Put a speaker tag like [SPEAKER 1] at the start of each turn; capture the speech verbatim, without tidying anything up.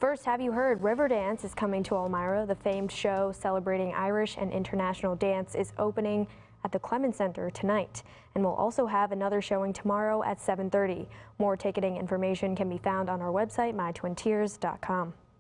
[SPEAKER 1] First, have you heard Riverdance is coming to Elmira? The famed show celebrating Irish and international dance is opening at the Clemens Center tonight, and we'll also have another showing tomorrow at seven thirty. More ticketing information can be found on our website, my twin tiers dot com.